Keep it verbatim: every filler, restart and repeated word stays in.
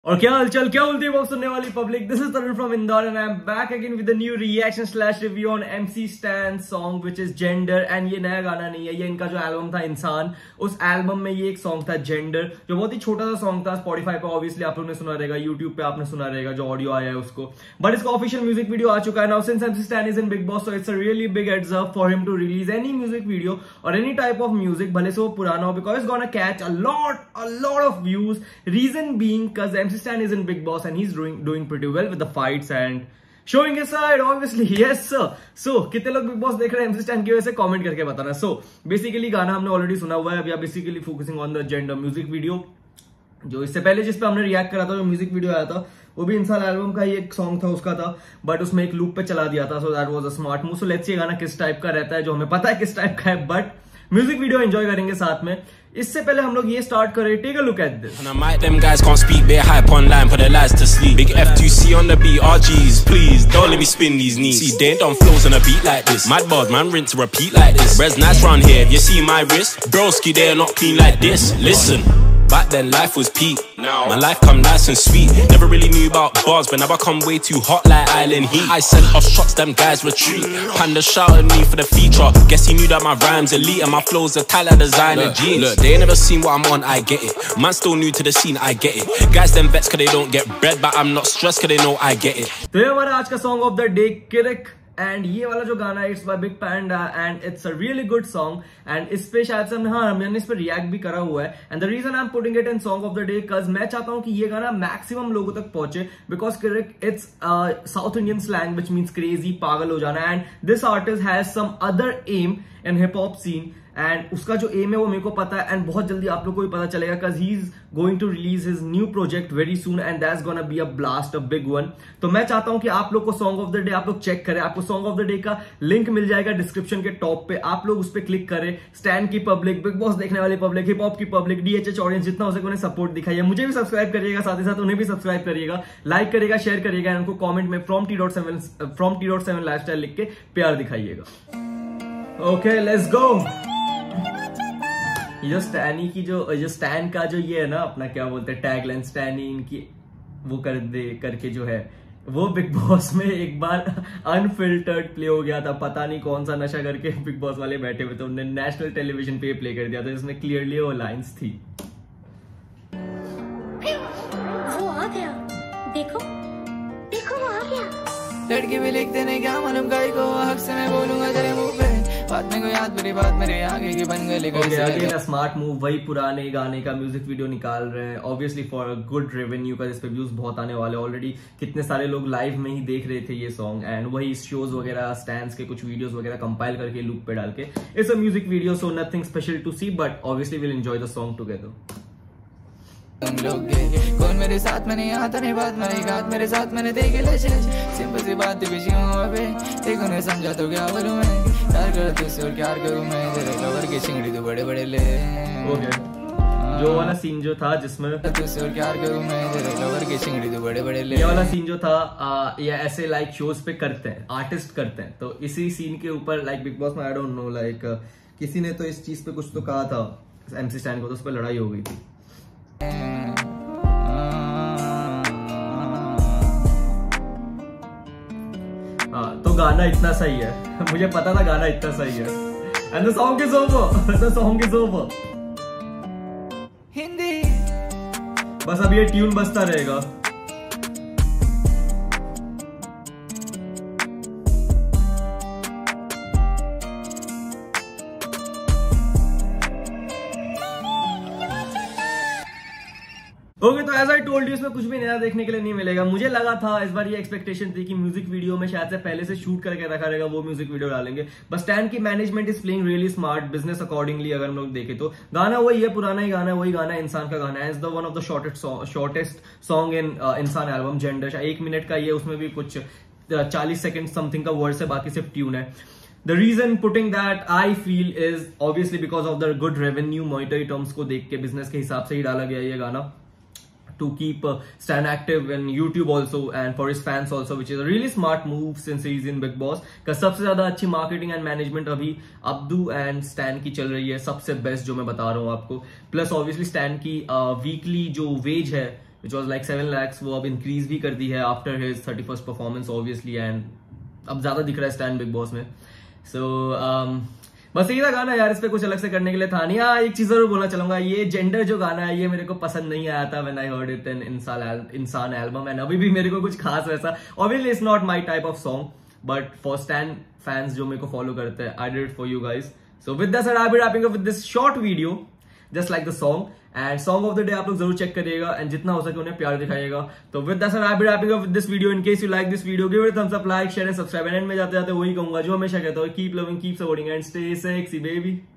और क्या हलचल, क्या बोलती है वो सुनने वाली public. This is Tarun from Indore and I am back again with a new reaction slash review on MC Stan song which is Gender. And ये नया गाना नहीं है, ये इनका जो एल्बम था इंसान, उस एल्बम में ये एक सॉन्ग था जेंडर, जो बहुत ही छोटा सा सॉन्ग था। स्पॉटिफाई पे ऑब्वियसली आप लोगों ने सुना रहेगा, यूट्यूब पे आपने सुना रहेगा जो ऑडियो आया है उसको, बट इसका ऑफिशियल म्यूजिक वीडियो आ चुका है now since MC Stan is in Bigg Boss. So it's a really big heads up for him to release any music video और एनी टाइप ऑफ म्यूजिक, भले से वो पुराना हो, because it's gonna catch a lot a lot of views. Reason being cuz MC Stan is in Big Boss and he's doing doing pretty well with the fights and showing his side obviously. Yes sir. So कितने लोग big boss देख रहे हैं MC stand की वजह से, comment करके बताना। सो बेसिकली गाना हमने ऑलरेडी सुना हुआ है, अभी आप basically focusing on the Gender music video. जो इससे पहले जिस पे हमने रिएक्ट करा था, जो म्यूजिक वीडियो आया था, वो भी इंसान एल्बम का ही एक सॉन्ग था, उसका था, बट उसमें एक लूप पे चला दिया था। So that was a smart move. So let's see गाना किस टाइप का रहता है, जो हमें पता है किस टाइप का है, बट म्यूजिक वीडियो एंजॉय करेंगे साथ में। इससे पहले हम लोग ये स्टार्ट करें, take a look at this. And I might them guys can't speak, they're hype online, put their lies to sleep. Big F two C on the beat, R Gs, please don't let me spin these knees. See, they ain't done flows on a beat like this. Mad bars, man, rinse and repeat like this. Res nice round here, you see my wrist, broski, they're not clean like this. Listen, back then life was peak. Now my life come nice and sweet. Never really knew about bars, but now I come way too hot like island heat. I sent off shots, them guys retreat. Panda shouted me for the feature. Guess he knew that my rhymes elite and my flows are tight like designer jeans. Look, they ain't never seen what I'm on, I get it. Man still new to the scene, I get it. Guys them vets cause they don't get bread, but I'm not stressed cause they know I get it. तो ये हमारा आज का song of the day Kirik, and ये वाला जो गाना है it's by Big Panda and it's a really good song. And इस पे शायद से हमने हाँ मैंने इस पे रिएक्ट भी करा हुआ है। And the reason I am putting it in song of the day cause मैं चाहता हूं कि ये गाना मैक्सिमम लोगों तक पहुंचे, because Kirik it's South Indian slang which means crazy, पागल हो जाना। And this artist has some other M in hip hop scene, and उसका जो एम है वो मेरे को पता है, एंड बहुत जल्दी आप लोग को भी पता चलेगा cause he is going to release his new project very soon and that's gonna be a blast, a big one. तो मैं चाहता हूं कि आप लोग को सॉन्ग ऑफ द डे आप लोग चेक करें, आपको सॉन्ग ऑफ द डे का लिंक मिल जाएगा डिस्क्रिप्शन के टॉप पे, आप लोग उस पर क्लिक करें। स्टैन की पब्लिक, बिग बॉस देखने वाली पब्लिक, हिप हॉप की पब्लिक, डीएचएच ऑडियंस, जितना हो सके उन्हें सपोर्ट दिखाइए। मुझे भी सब्सक्राइब करिएगा, साथ ही साथ उन्हें भी सब्सक्राइब करिएगा, लाइक करिएगा, शेयर करिएगा, उनको कॉमेंट में from T dot seven from T dot seven lifestyle लिख के प्यार दिखाइएगा। Okay let's go. ये जो स्टैनी की जो जो स्टैन का जो ये है ना अपना क्या बोलते हैं टैगलाइन, स्टैनी इनकी वो कर दे करके जो है, वो बिग बॉस में एक बार अनफिल्टर्ड प्ले हो गया था। पता नहीं कौन सा नशा करके बिग बॉस वाले बैठे हुए थे, उन्होंने नेशनल टेलीविजन पे प्ले कर दिया था, जिसमें क्लियरली वो लाइंस थी। वो आ गया, देखो देखो वो आ गया। लड़की भी लिख देने क्या मालूम गाय को, हक से मैं बोलूंगा तेरे मुंह पे, बात में कोई याद मेरी बात मेरे आगे की बन गई। ओके अगेन स्मार्ट मूव, वही पुराने गाने का म्यूजिक वीडियो निकाल रहे हैं obviously for a good revenue का, जिस पे व्यूज बहुत आने वाले। ऑलरेडी कितने सारे लोग लाइव में ही देख रहे थे ये सॉन्ग, एंड वही शोज वगैरह स्टैंड्स के कुछ वीडियोस वगैरह कंपाइल करके लूप पे डाल के it's a music video, so nothing special to see, but obviously will enjoy the song together. तुम लोग कौन मेरे साथ में नहीं आता, नहीं बात मेरी बात मेरे साथ मैंने देख ले, सिंपल सी बात बिजी हूं अबे, देखो नहीं समझा तो क्या करूं मैं, प्यार कर तुझसे और क्या करूं मैं, तेरे लवर की चिंगड़ी तो बड़े बड़े ले। ओके जो वाला सीन जो था जिसमें तुझसे और क्या करूं मैं, तेरे लवर की चिंगड़ी तो बड़े बड़े ले, ये वाला सीन जो था आ, ये ऐसे लाइक शोज पे करते हैं, आर्टिस्ट करते हैं, तो इसी सीन के ऊपर लाइक बिग बॉस में आई डोंट नो लाइक किसी ने तो इस चीज पे कुछ तो कहा था एमसी स्टैन को, तो उस पर लड़ाई हो गई थी। हाँ तो गाना इतना सही है, मुझे पता था गाना इतना सही है। And the song is over, the song is over. Hindi बस अब ये ट्यून बजता रहेगा। ओके तो एज आई टोल्ड यू इसमें कुछ भी नया देखने के लिए नहीं मिलेगा। मुझे लगा था इस बार ये एक्सपेक्टेशन थी कि म्यूजिक वीडियो में शायद से पहले से शूट करके रखा रहेगा, वो म्यूजिक वीडियो डालेंगे, बट स्टैन की management is playing really smart business accordingly. अगर हम लोग देखें तो गाना वही है, पुराना ही गाना है, वही गाना है, इंसान का गाना है। Is the one of the shortest shortest song in Insaan album gender, एक मिनट का ये, उसमें भी कुछ चालीस सेकेंड समथिंग का वर्ड है, बाकी सिर्फ ट्यून है। The reason putting that I feel is obviously because of the good revenue, monetary terms को देख के बिजनेस के हिसाब से ही डाला गया ये गाना, to keep uh, Stan active in YouTube also and for his fans also, which is a really smart move since he's in Big Boss। का सबसे ज्यादा अच्छी मार्केटिंग एंड मैनेजमेंट अभी अब्दू एंड स्टैन की चल रही है, सबसे बेस्ट जो मैं बता रहा हूँ आपको। प्लस ऑब्वियसली स्टैन की वीकली uh, जो वेज है which was like seven lakhs, वो अब इंक्रीज भी कर दी है after his thirty first performance obviously, and अब ज्यादा दिख रहा है स्टैन बिग बॉस में. सो so, um, बस यही था गाना यार, इस पे कुछ अलग से करने के लिए था नहीं. हाँ, एक चीज जरूर बोलना चाहूंगा, ये जेंडर जो गाना है ये मेरे को पसंद नहीं आया था when I heard it in Insaan album, and अभी भी मेरे को कुछ खास वैसा, obviously it's not my type of song, but for Stan fans जो मेरे को फॉलो करते हैं, I did it for you guys. So with that I be wrapping up with this short video just like the song, and song of the day आप लोग जरूर check करिएगा and जितना हो सके उन्हें प्यार दिखाइएगा. तो with that I be wrapping up with this video. In case you like this video, give it thumbs up, like, share and subscribe. And में जाते जाते वही कहूंगा जो हमेशा कहता हूं, keep loving, keep supporting and stay sexy baby.